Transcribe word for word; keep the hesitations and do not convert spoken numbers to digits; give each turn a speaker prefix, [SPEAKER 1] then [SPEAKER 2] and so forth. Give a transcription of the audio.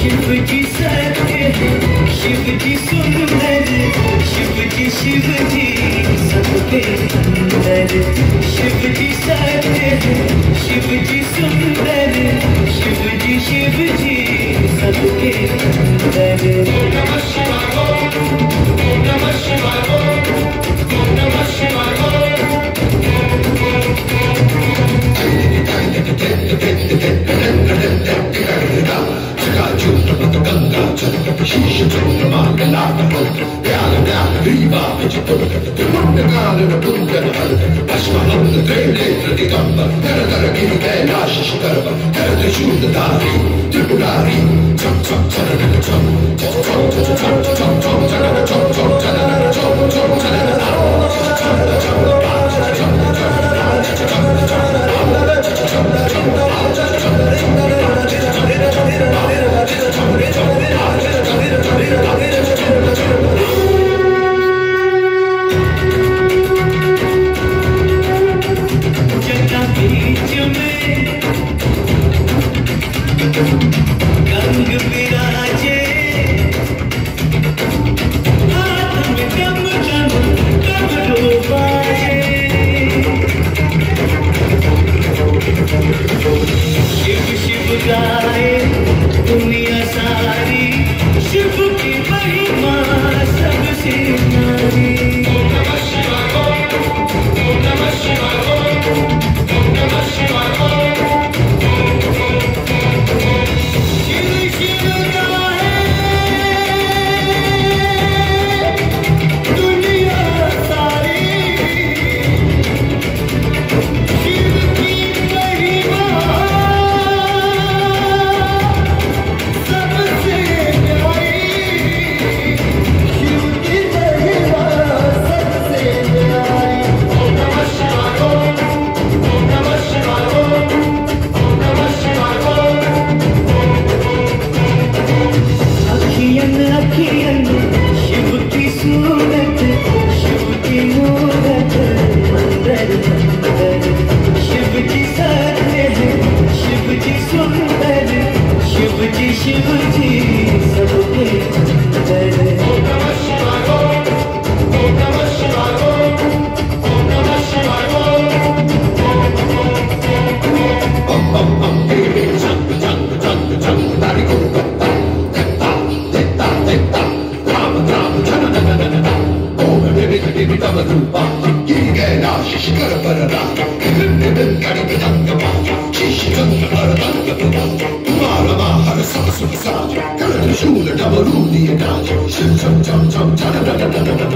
[SPEAKER 1] शिव जी सत्य है, शिव जी सुंदर, शिव जी शिव जी सबके अंदर। शिव जी सत्य है, शिव जी सुंदर, शिव जी शिव जी सबके अंदर। ओम नमः शिवाय, ओम नमः शिवाय, ओम नमः शिवाय। गंग विराजे हाथ में दम दम डमरू बाजे। शिव शिव गाए दुनिया सारी, शिव की महिमा सबसे न्यारी। ओम नमः शिवाय, ओम नमः शिवाय, ओम नमः शिवाय। शिव की सूरत, शिव की मूरत, मंदिर मंदिर। शिव जी सत्य है, शिव जी सुंदर, शिव जी शिव जी सबके अंदर। ओम नमः शिवाय, ओम नमः शिवाय, ओम नमः शिवाय। ओम ओम ओम जंग जंग जंग जंग तारी को रूपा गैला शिशिकर परदा तुम्हारा हर सांस सांस कर त्रिशूल डमरू दिए नाच शिव छम छम छम छम